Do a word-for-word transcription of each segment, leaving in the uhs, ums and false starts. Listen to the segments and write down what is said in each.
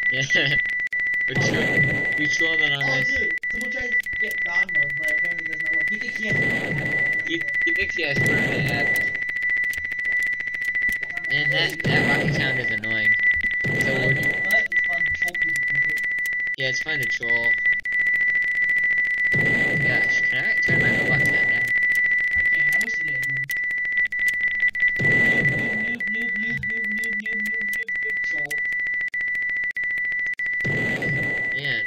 Yeah. we troll. We troll that on Oh, this. dude, someone tried to get God mode, but apparently it does not work. He thinks he has to He, he thinks he has permanent admin. Man, that that rocky sound is annoying. So But, we're, but it's fun to troll people. yeah, it's fun to troll. Gosh, can I turn my Roblox sound down? I can't. I wish it did, man. Noob, noob, noob, noob, noob, noob, noob, noob, noob, noob, noob, troll. Man.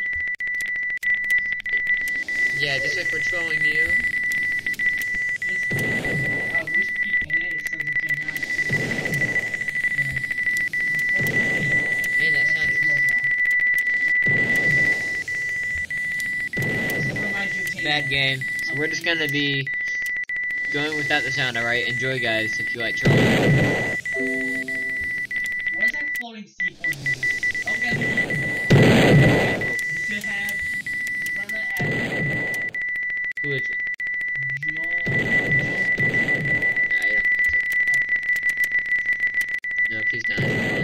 Yeah, just like we're trolling you. Just, I wish we could edit it so we can not, you know, Man, that sound is This reminds you of Taylor. bad game. So we're just gonna be going without the sound, alright? Enjoy, guys, if you like trolling. What is that floating C four doing? Okay, you should have front of admin. Who is it? Joel. No, I don't think so. No, he's not.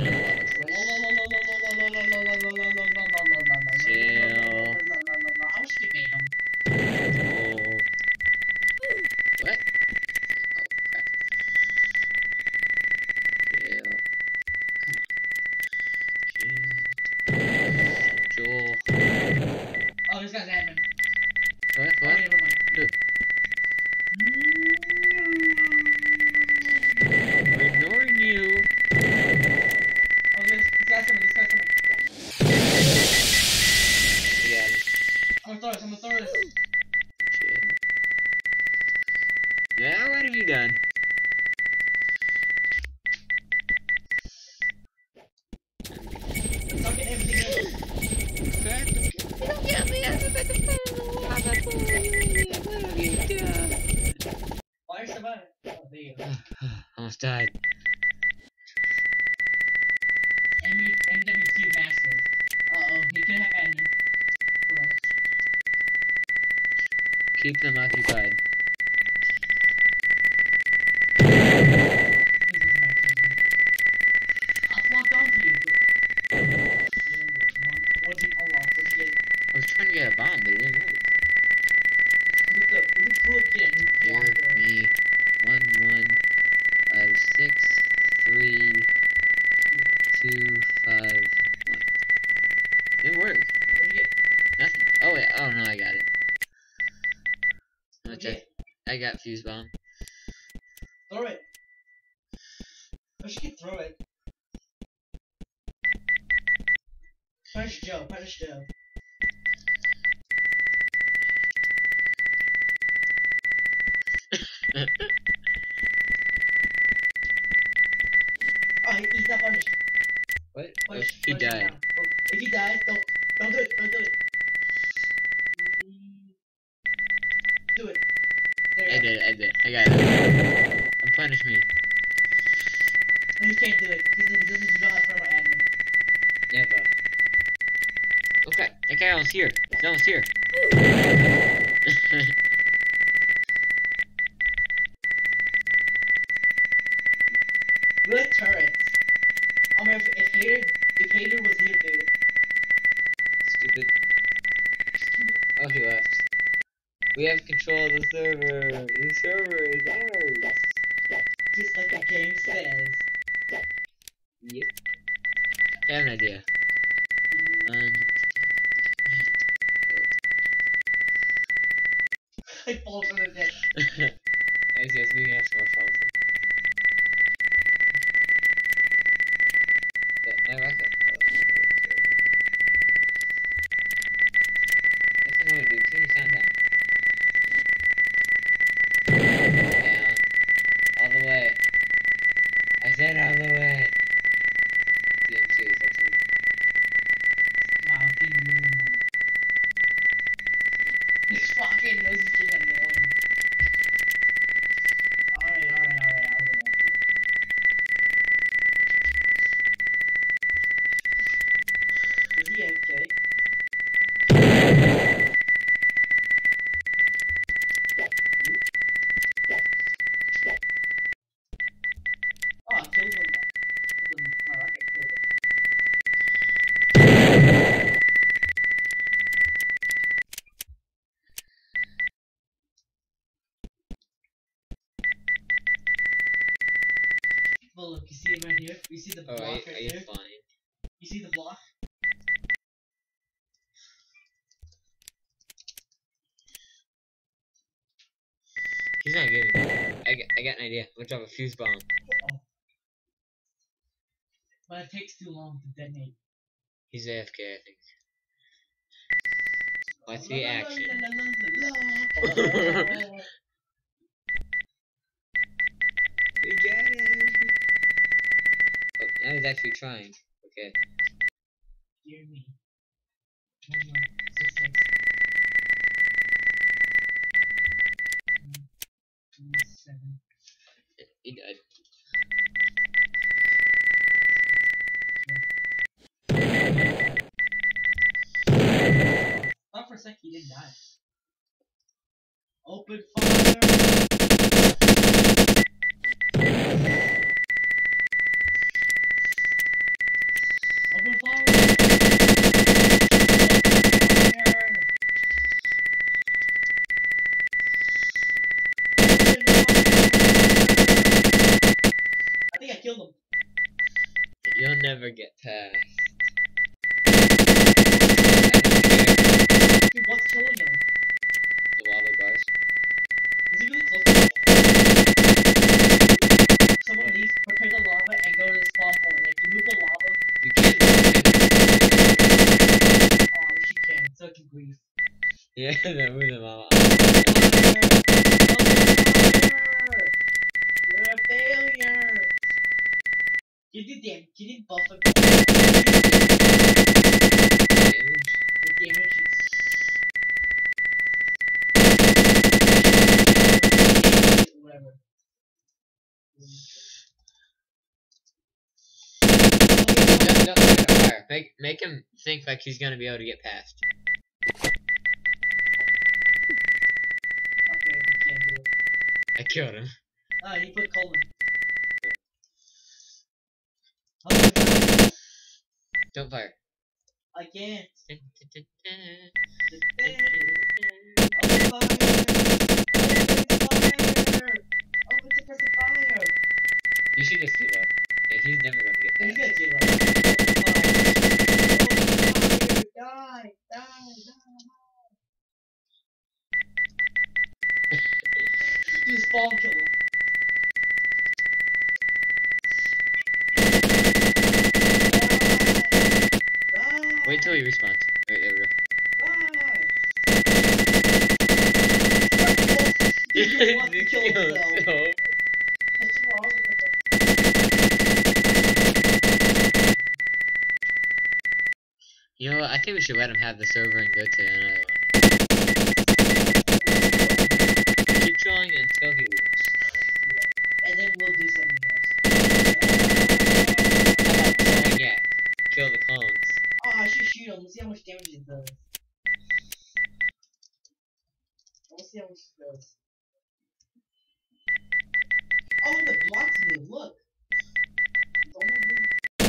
Chill. I was skipping him. Oh. What? Oh, crap. Chill. Come on. Chill. Joel. Oh, this guy's admin. What? Oh, What? never mind. Who? We're ignoring you. Oh, this, this guy's coming. This guy's coming. We got him. I'm gonna throw this. I'm gonna throw this. Chill. Now what have you done? Stop getting everything else. You don't get me out of the phone. What have you done? Why are you surviving? Oh, there you go. Almost died. M W T Masters. Uh oh, he could have admin. Bro. Keep them occupied. Please go to Masters. I'll flunk onto you, bro. What'd you unlock? What'd you get? I was trying to get a bomb, but it didn't work. Look up. It was cool again. Here, me, one, one, five, six, three, two, five, one. Didn't work. What'd you get? Nothing. Oh wait. Oh no, I got it. What'd you Okay. get? I got fuse bomb. Throw it. I should get throw it. Punish Joe. Punish Joe. Oh, he, he's not punished. What? Oh, Punish, he punish him died. now. Oh, if he dies, don't don't do it. Don't do it. Do it. There you I go. did it. I did it. I got it. And punish me. No, he can't do it. He doesn't. He doesn't do not have perma admin. Never. Okay. That guy almost here. He's almost here. We like turrets. I mean, if, if Hater, if Hater was here, dude. Stupid. Oh, he left. We have control of the server. The server is ours. Just like the game says. Yep. I have an idea. Um. I fall for the deck. I guess we can have some more falls. My rocket. Oh, okay, sorry. That's what I'm gonna do. Turn your sound down. Down. All the way. I said all the way. Yeah, I'm serious. That's it. Wow, he really annoying. His fucking nose is getting annoying. Alright, alright, alright. right here. You see the block Alright, right are you there? fine? You see the block? He's not giving me. I got, I got an idea. I'm gonna drop a fuse bomb. Oh. But it takes too long to detonate. He's A F K, I think. Let's be action. We got him! Oh, now he's actually trying. Okay. Dear me. One, one, six, six. One, two, seven. He died. Thought for a sec he didn't die. Open fire! Open fire! Open fire! I think I killed him. You'll never get past. Dude, what's killing him? The lava bars. Is he really close to him? Someone leave, prepare the lava, and go to the spawn point. Like, you move the lava. You can't. Oh, I wish you can, so I can breathe. Yeah, that was the lava. You're a failure! You did damage. You did buff it. Damage? The damage is... Whatever. Don't, don't make it fire. Make, make him think like he's gonna be able to get past. Okay, he can't do it. I killed him. Ah, he put colon. Don't fire. I can't. You Open fire! Open fire! Open suppressive fire! should just give up. Yeah, he's never gonna get He's past. gonna give up. Open fire! Open fire! Die! Die! Die! Just spawn kill him. Wait till he respawns. Right, there we go. He wants to kill himself. What's wrong with him? You know what? I think we should let him have the server and go to another one. Keep trolling until he leaves. Yeah. And then we'll do something else. Trolling yet. Kill the clones. Oh, I should shoot him. Let's see how much damage it does. Let's see how much it does. Oh, the blocks move. Look. It's almost moving.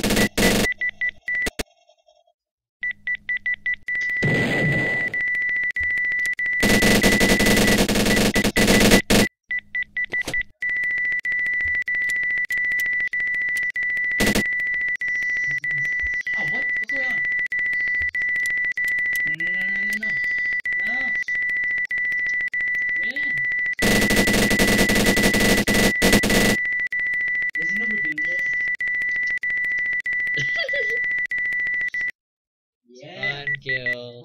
Oh, what? What's going on? No, no, no, no, no, no. No. Get in. Does he know we're doing this? Yeah. Fun kill.